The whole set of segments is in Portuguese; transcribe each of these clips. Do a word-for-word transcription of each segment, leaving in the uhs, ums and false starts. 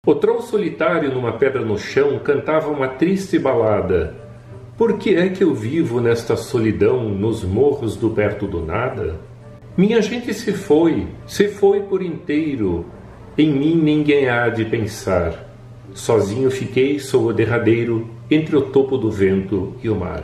O troll solitário numa pedra no chão cantava uma triste balada. Por que é que eu vivo nesta solidão nos morros do perto do nada? Minha gente se foi, se foi por inteiro. Em mim ninguém há de pensar. Sozinho fiquei, sou o derradeiro, entre o topo do vento e o mar.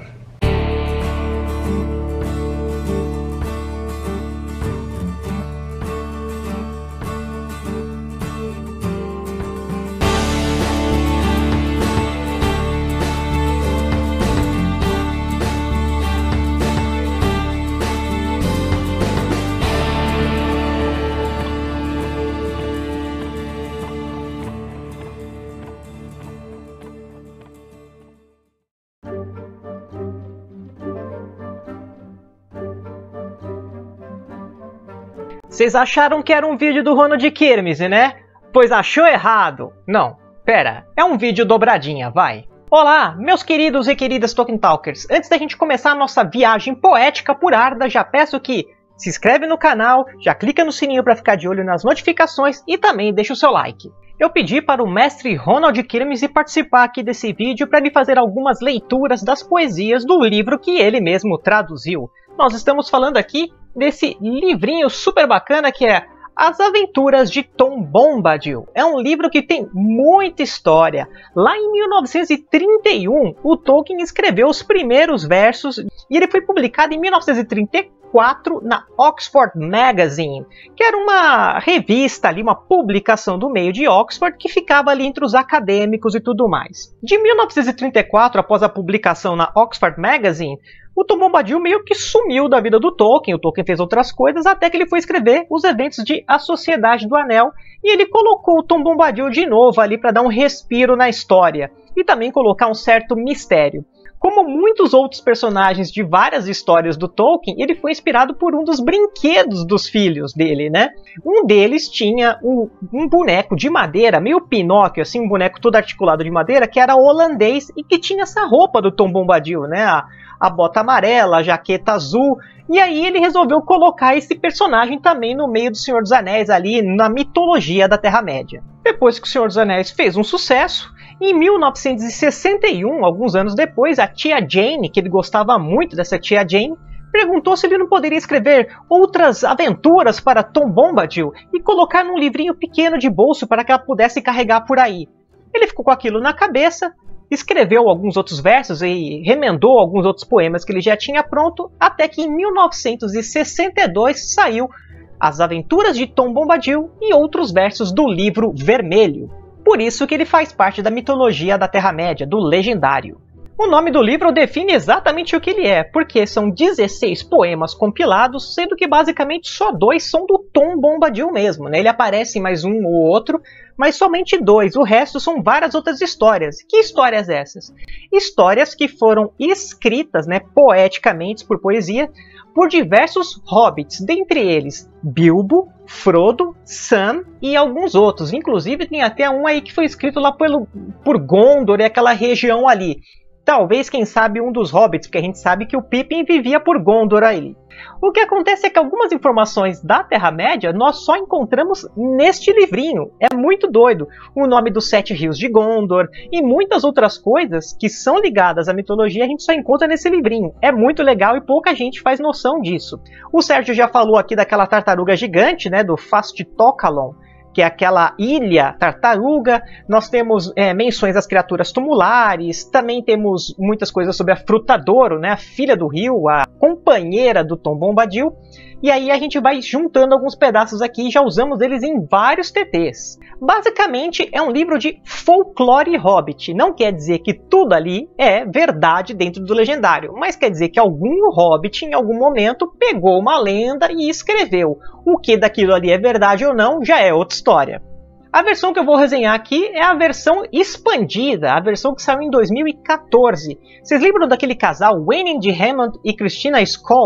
Vocês acharam que era um vídeo do Ronald Kirmes, né? Pois achou errado. Não, pera, é um vídeo dobradinha, vai. Olá, meus queridos e queridas Tolkien Talkers. Antes da gente começar a nossa viagem poética por Arda, já peço que se inscreve no canal, já clica no sininho para ficar de olho nas notificações e também deixa o seu like. Eu pedi para o mestre Ronald Kirmes ir participar aqui desse vídeo para ele fazer algumas leituras das poesias do livro que ele mesmo traduziu. Nós estamos falando aqui desse livrinho super bacana que é As Aventuras de Tom Bombadil. É um livro que tem muita história. Lá em mil novecentos e trinta e um, o Tolkien escreveu os primeiros versos e ele foi publicado em mil novecentos e trinta e quatro na Oxford Magazine, que era uma revista ali, uma publicação do meio de Oxford que ficava ali entre os acadêmicos e tudo mais. De mil novecentos e trinta e quatro, após a publicação na Oxford Magazine, o Tom Bombadil meio que sumiu da vida do Tolkien. O Tolkien fez outras coisas até que ele foi escrever os eventos de A Sociedade do Anel e ele colocou o Tom Bombadil de novo ali para dar um respiro na história e também colocar um certo mistério. Como muitos outros personagens de várias histórias do Tolkien, ele foi inspirado por um dos brinquedos dos filhos dele, né? Um deles tinha um, um boneco de madeira, meio Pinóquio, assim, um boneco todo articulado de madeira, que era holandês e que tinha essa roupa do Tom Bombadil, né? A, a bota amarela, a jaqueta azul. E aí ele resolveu colocar esse personagem também no meio do Senhor dos Anéis, ali na mitologia da Terra-média. Depois que o Senhor dos Anéis fez um sucesso, em mil novecentos e sessenta e um, alguns anos depois, a tia Jane, que ele gostava muito dessa tia Jane, perguntou se ele não poderia escrever outras aventuras para Tom Bombadil e colocar num livrinho pequeno de bolso para que ela pudesse carregar por aí. Ele ficou com aquilo na cabeça, escreveu alguns outros versos e remendou alguns outros poemas que ele já tinha pronto, até que em mil novecentos e sessenta e dois saiu As Aventuras de Tom Bombadil e outros versos do livro Vermelho. Por isso que ele faz parte da mitologia da Terra-média, do Legendário. O nome do livro define exatamente o que ele é, porque são dezesseis poemas compilados, sendo que basicamente só dois são do Tom Bombadil mesmo, né? Ele aparece em mais um ou outro, mas somente dois. O resto são várias outras histórias. Que histórias essas? Histórias que foram escritas, né, poeticamente, por poesia, por diversos hobbits, dentre eles Bilbo, Frodo, Sam e alguns outros. Inclusive tem até um aí que foi escrito lá pelo, por Gondor e aquela região ali. Talvez, quem sabe, um dos hobbits, porque a gente sabe que o Pippin vivia por Gondor aí. O que acontece é que algumas informações da Terra-média nós só encontramos neste livrinho. É muito doido. O nome dos Sete Rios de Gondor e muitas outras coisas que são ligadas à mitologia a gente só encontra nesse livrinho. É muito legal e pouca gente faz noção disso. O Sérgio já falou aqui daquela tartaruga gigante, né, do Fast Tokalon, que é aquela ilha tartaruga. Nós temos é, menções às criaturas tumulares, também temos muitas coisas sobre a Frutadouro, né, a filha do rio, a companheira do Tom Bombadil. E aí a gente vai juntando alguns pedaços aqui e já usamos eles em vários T Ts. Basicamente é um livro de folclore hobbit. Não quer dizer que tudo ali é verdade dentro do Legendário, mas quer dizer que algum hobbit em algum momento pegou uma lenda e escreveu. O que daquilo ali é verdade ou não já é outra história. A versão que eu vou resenhar aqui é a versão expandida, a versão que saiu em dois mil e quatorze. Vocês lembram daquele casal, Wendy Hammond e Christina Skoll?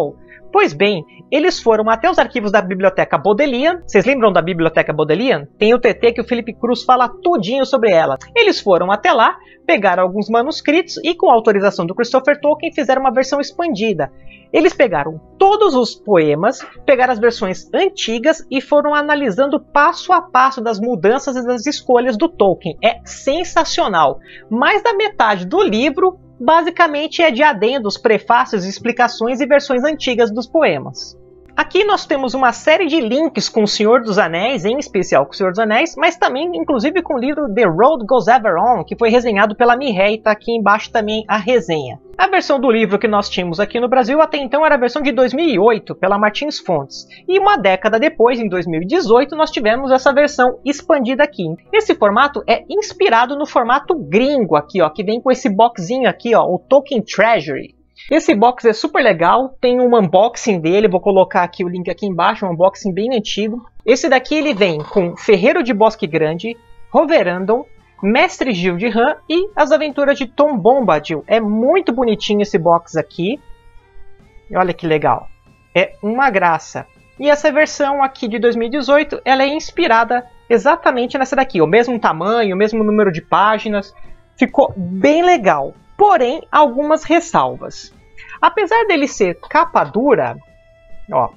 Pois bem, eles foram até os arquivos da Biblioteca Bodleian. Vocês lembram da Biblioteca Bodleian? Tem o T T que o Felipe Cruz fala tudinho sobre ela. Eles foram até lá, pegaram alguns manuscritos e, com a autorização do Christopher Tolkien, fizeram uma versão expandida. Eles pegaram todos os poemas, pegaram as versões antigas e foram analisando passo a passo das mudanças e das escolhas do Tolkien. É sensacional. Mais da metade do livro basicamente é de adendos, prefácios, explicações e versões antigas dos poemas. Aqui nós temos uma série de links com o Senhor dos Anéis, em especial com o Senhor dos Anéis, mas também inclusive com o livro The Road Goes Ever On, que foi resenhado pela Mirrey, está aqui embaixo também a resenha. A versão do livro que nós tínhamos aqui no Brasil até então era a versão de dois mil e oito, pela Martins Fontes. E uma década depois, em dois mil e dezoito, nós tivemos essa versão expandida aqui. Esse formato é inspirado no formato gringo aqui, ó, que vem com esse boxinho aqui, ó, o Tolkien Treasury. Esse box é super legal, tem um unboxing dele, vou colocar aqui o link aqui embaixo, um unboxing bem antigo. Esse daqui ele vem com Ferreiro de Bosque Grande, Roverandom, Mestre Gil de Ram e As Aventuras de Tom Bombadil. É muito bonitinho esse box aqui. Olha que legal. É uma graça. E essa versão aqui de dois mil e dezoito, ela é inspirada exatamente nessa daqui. O mesmo tamanho, o mesmo número de páginas. Ficou bem legal. Porém, algumas ressalvas. Apesar dele ser capa dura, ó,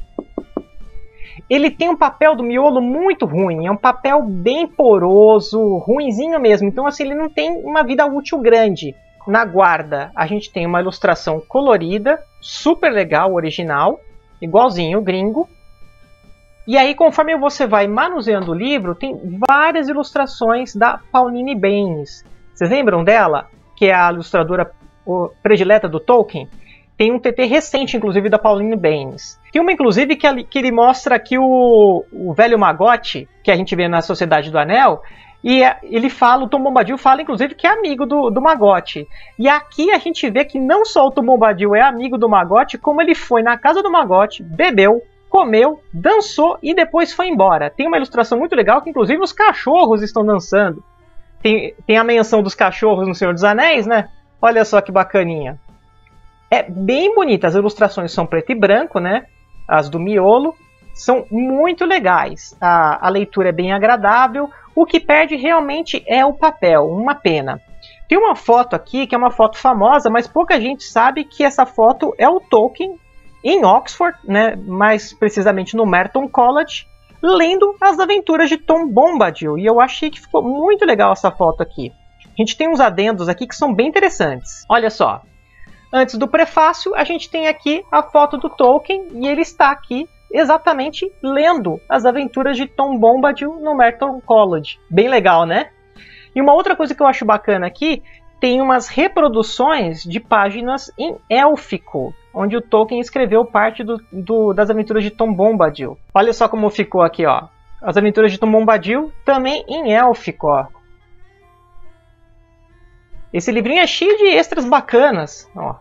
ele tem um papel do miolo muito ruim. É um papel bem poroso, ruinzinho mesmo. Então, assim, ele não tem uma vida útil grande. Na guarda, a gente tem uma ilustração colorida, super legal, original, igualzinho o gringo. E aí, conforme você vai manuseando o livro, tem várias ilustrações da Pauline Baynes. Vocês lembram dela? Que é a ilustradora predileta do Tolkien. Tem um T T recente, inclusive, da Pauline Baynes. Tem uma, inclusive, que, que ele mostra aqui o, o velho Magote, que a gente vê na Sociedade do Anel, e ele fala, o Tom Bombadil fala, inclusive, que é amigo do, do Magote. E aqui a gente vê que não só o Tom Bombadil é amigo do Magote, como ele foi na casa do Magote, bebeu, comeu, dançou e depois foi embora. Tem uma ilustração muito legal que, inclusive, os cachorros estão dançando. Tem, tem a menção dos cachorros no Senhor dos Anéis, né? Olha só que bacaninha. É bem bonita. As ilustrações são preto e branco, né? As do miolo são muito legais. A, a leitura é bem agradável. O que perde realmente é o papel. Uma pena. Tem uma foto aqui que é uma foto famosa, mas pouca gente sabe que essa foto é o Tolkien em Oxford, né? Mais precisamente no Merton College, lendo As Aventuras de Tom Bombadil. E eu achei que ficou muito legal essa foto aqui. A gente tem uns adendos aqui que são bem interessantes. Olha só. Antes do prefácio, a gente tem aqui a foto do Tolkien. E ele está aqui exatamente lendo As Aventuras de Tom Bombadil no Merton College. Bem legal, né? E uma outra coisa que eu acho bacana aqui, tem umas reproduções de páginas em élfico, onde o Tolkien escreveu parte do, do, das Aventuras de Tom Bombadil. Olha só como ficou aqui, ó. As Aventuras de Tom Bombadil também em élfico, ó. Esse livrinho é cheio de extras bacanas, ó.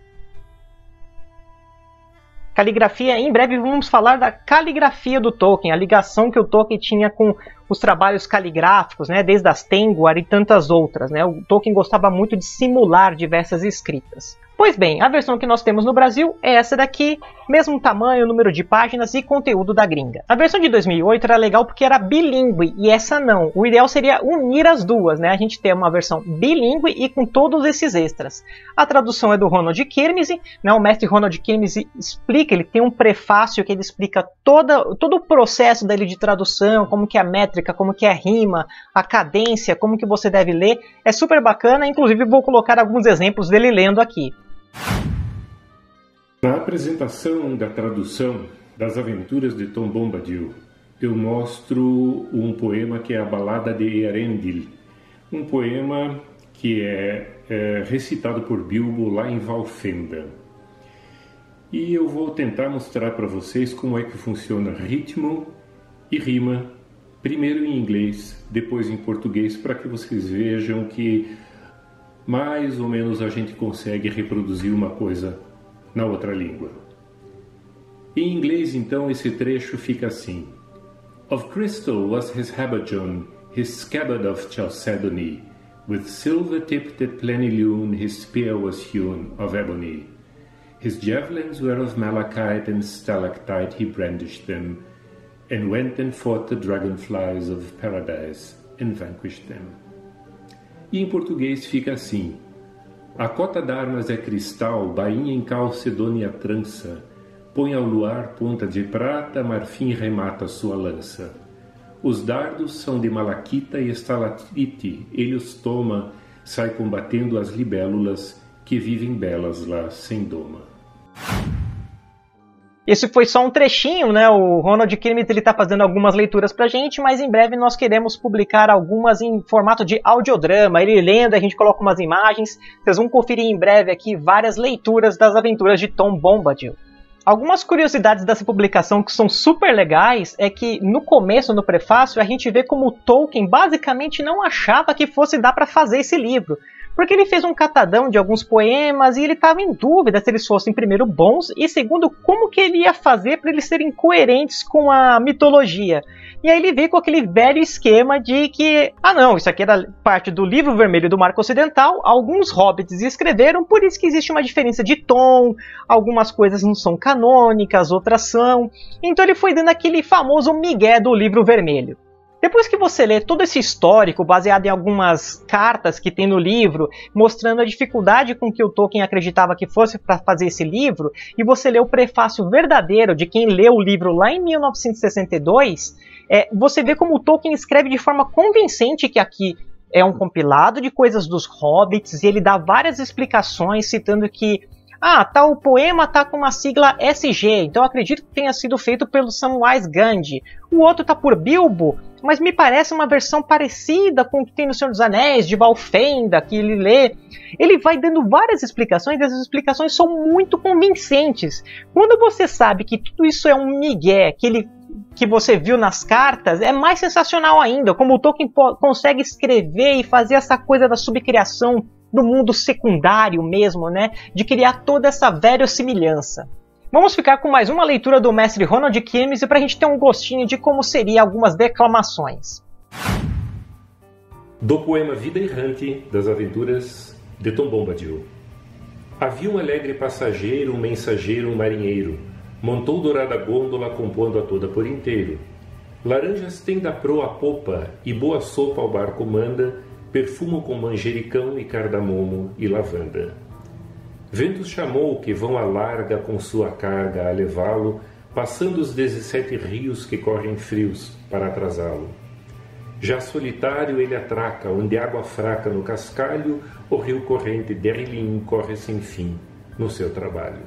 Caligrafia, em breve vamos falar da caligrafia do Tolkien, a ligação que o Tolkien tinha com os trabalhos caligráficos, né, desde as Tengwar e tantas outras, né. O Tolkien gostava muito de simular diversas escritas. Pois bem, a versão que nós temos no Brasil é essa daqui, mesmo tamanho, número de páginas e conteúdo da gringa. A versão de dois mil e oito era legal porque era bilíngue, e essa não. O ideal seria unir as duas, né? A gente ter uma versão bilíngue e com todos esses extras. A tradução é do Ronald Kirmese, né? O mestre Ronald Kirmese explica, ele tem um prefácio que ele explica toda, todo o processo dele de tradução, como que é a métrica, como que é a rima, a cadência, como que você deve ler. É super bacana, inclusive vou colocar alguns exemplos dele lendo aqui. Na apresentação da tradução das Aventuras de Tom Bombadil, eu mostro um poema que é a Balada de Eärendil, um poema que é, é recitado por Bilbo lá em Valfenda. E eu vou tentar mostrar para vocês como é que funciona ritmo e rima, primeiro em inglês, depois em português, para que vocês vejam que mais ou menos a gente consegue reproduzir uma coisa na outra língua. Em inglês, então, esse trecho fica assim: Of crystal was his habergeon, his scabbard of chalcedony, with silver tipped at plenilune his spear was hewn of ebony. His javelins were of malachite and stalactite, he brandished them, and went and fought the dragonflies of paradise, and vanquished them. E em português fica assim: a cota d'armas é cristal, bainha em calcedônia trança, põe ao luar ponta de prata, marfim remata sua lança. Os dardos são de malaquita e estalactite, ele os toma, sai combatendo as libélulas, que vivem belas lá sem doma. Esse foi só um trechinho, né? O Ronald Kirmes ele tá fazendo algumas leituras pra gente, mas em breve nós queremos publicar algumas em formato de audiodrama. Ele lendo, a gente coloca umas imagens. Vocês vão conferir em breve aqui várias leituras das aventuras de Tom Bombadil. Algumas curiosidades dessa publicação que são super legais é que no começo, no prefácio, a gente vê como Tolkien basicamente não achava que fosse dar para fazer esse livro. Porque ele fez um catadão de alguns poemas e ele estava em dúvida se eles fossem, primeiro, bons e, segundo, como que ele ia fazer para eles serem coerentes com a mitologia. E aí ele veio com aquele velho esquema de que, ah não, isso aqui é da parte do livro vermelho do Marco Ocidental, alguns hobbits escreveram, por isso que existe uma diferença de tom, algumas coisas não são canônicas, outras são. Então ele foi dando aquele famoso migué do livro vermelho. Depois que você lê todo esse histórico, baseado em algumas cartas que tem no livro, mostrando a dificuldade com que o Tolkien acreditava que fosse para fazer esse livro, e você lê o prefácio verdadeiro de quem leu o livro lá em mil novecentos e sessenta e dois, é, você vê como o Tolkien escreve de forma convincente que aqui é um compilado de coisas dos hobbits, e ele dá várias explicações, citando que ah, tal poema tá com uma sigla S G, então eu acredito que tenha sido feito pelo Samwise Gamgee. O outro tá por Bilbo, mas me parece uma versão parecida com o que tem no Senhor dos Anéis, de Valfenda, que ele lê. Ele vai dando várias explicações, e essas explicações são muito convincentes. Quando você sabe que tudo isso é um migué, que, ele, que você viu nas cartas, é mais sensacional ainda, como o Tolkien consegue escrever e fazer essa coisa da subcriação, do mundo secundário mesmo, né? De criar toda essa verossimilhança. Vamos ficar com mais uma leitura do mestre Ronald Kirmes para a gente ter um gostinho de como seriam algumas declamações. Do poema Vida Errante das Aventuras de Tom Bombadil. Havia um alegre passageiro, um mensageiro, um marinheiro. Montou dourada gôndola, compondo a toda por inteiro. Laranjas tem da proa a popa, e boa sopa ao barco manda, perfumo com manjericão e cardamomo e lavanda. Ventos chamou que vão à larga com sua carga a levá-lo, passando os dezessete rios que correm frios para atrasá-lo. Já solitário ele atraca, onde água fraca no cascalho, o rio corrente Derlim corre sem fim no seu trabalho.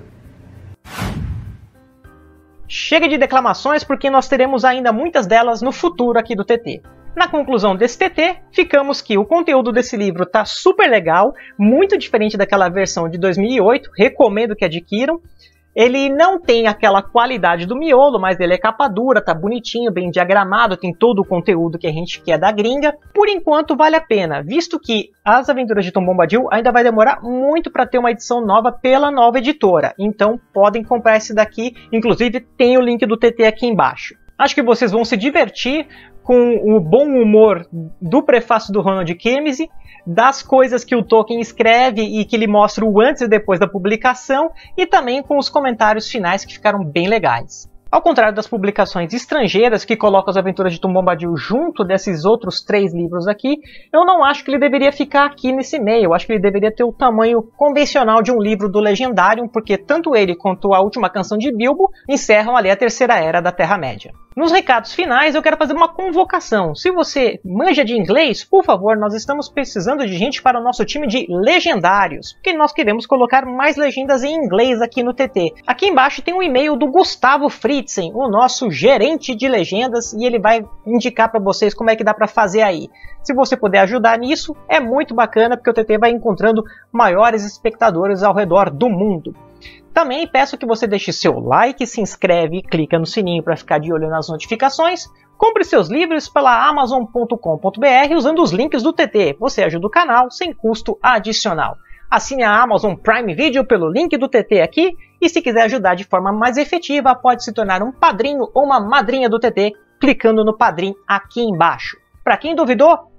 Chega de declamações porque nós teremos ainda muitas delas no futuro aqui do T T. Na conclusão desse T T, ficamos que o conteúdo desse livro está super legal, muito diferente daquela versão de dois mil e oito, recomendo que adquiram. Ele não tem aquela qualidade do miolo, mas ele é capa dura, tá bonitinho, bem diagramado, tem todo o conteúdo que a gente quer da gringa. Por enquanto vale a pena, visto que As Aventuras de Tom Bombadil ainda vai demorar muito para ter uma edição nova pela nova editora. Então podem comprar esse daqui, inclusive tem o link do T T aqui embaixo. Acho que vocês vão se divertir com o bom humor do prefácio do Ronald Kirmes, das coisas que o Tolkien escreve e que ele mostra o antes e depois da publicação, e também com os comentários finais que ficaram bem legais. Ao contrário das publicações estrangeiras que colocam As Aventuras de Tom Bombadil junto desses outros três livros aqui, eu não acho que ele deveria ficar aqui nesse meio. Eu acho que ele deveria ter o tamanho convencional de um livro do Legendarium, porque tanto ele quanto A Última Canção de Bilbo encerram ali a Terceira Era da Terra-média. Nos recados finais, eu quero fazer uma convocação. Se você manja de inglês, por favor, nós estamos precisando de gente para o nosso time de legendários, porque nós queremos colocar mais legendas em inglês aqui no T T. Aqui embaixo tem um e-mail do Gustavo Fritzen, o nosso gerente de legendas, e ele vai indicar para vocês como é que dá para fazer aí. Se você puder ajudar nisso, é muito bacana, porque o T T vai encontrando maiores espectadores ao redor do mundo. Também peço que você deixe seu like, se inscreve e clica no sininho para ficar de olho nas notificações. Compre seus livros pela amazon ponto com ponto br usando os links do T T. Você ajuda o canal sem custo adicional. Assine a Amazon Prime Video pelo link do T T aqui. E se quiser ajudar de forma mais efetiva, pode se tornar um padrinho ou uma madrinha do T T clicando no padrim aqui embaixo. Para quem duvidou,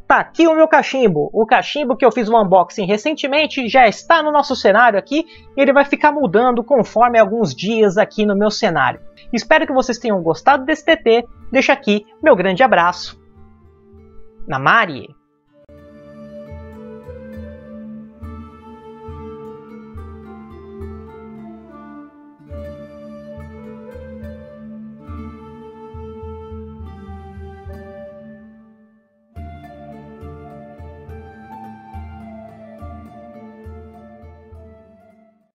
tá aqui o meu cachimbo. O cachimbo que eu fiz um unboxing recentemente já está no nosso cenário aqui. E ele vai ficar mudando conforme alguns dias aqui no meu cenário. Espero que vocês tenham gostado desse T T. Deixo aqui meu grande abraço. Namari!